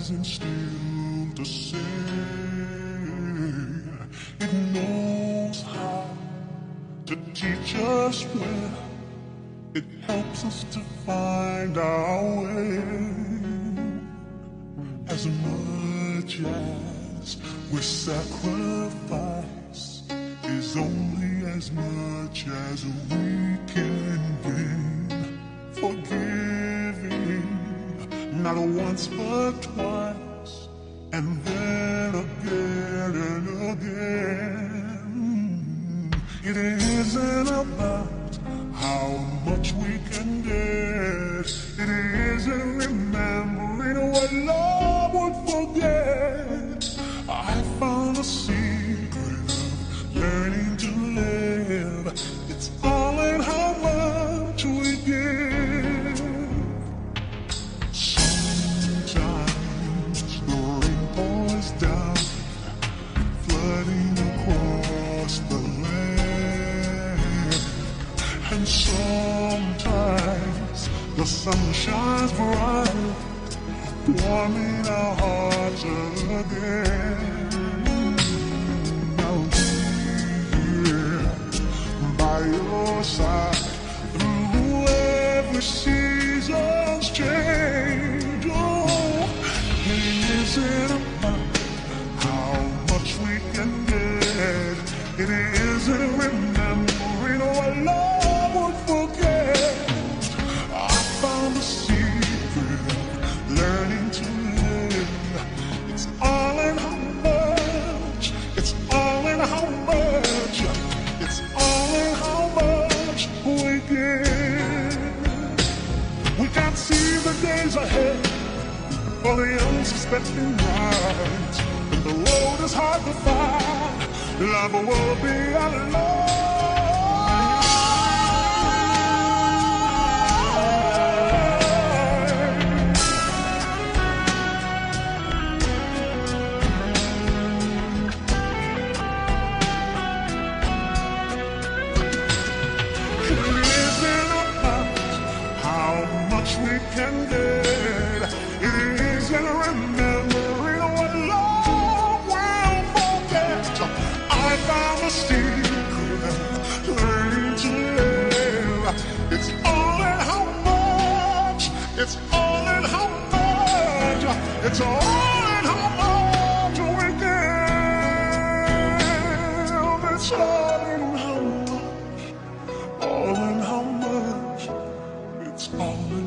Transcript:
isn't still to say. It knows how to teach us well. It helps us to find our way. As much as we sacrifice is only as much as we can gain. Forgiving, not once but twice, and then again and again. It isn't about how much we can get. It isn't remembering what love would forget. I found a secret of learning to live. It's all in how much we give. Sometimes the rain pours down, flooding across the land. And sometimes the sun shines bright, warming our hearts again. Now here by your side, through every season's change. Oh, it isn't about how much we can get. It isn't remembering what love would forget. I found the secret of learning to live. It's all in how much. It's all in how much. It's all in how much we give. We can't see the days ahead for the unsuspecting rise. And the road is hard to find. Love will be alone. We can get. It isn't remembering what love will forget. I found a secret, learning to live. It's all in how much. It's all in how much. It's all in how much we give. It's all in how much. All in how much. It's all in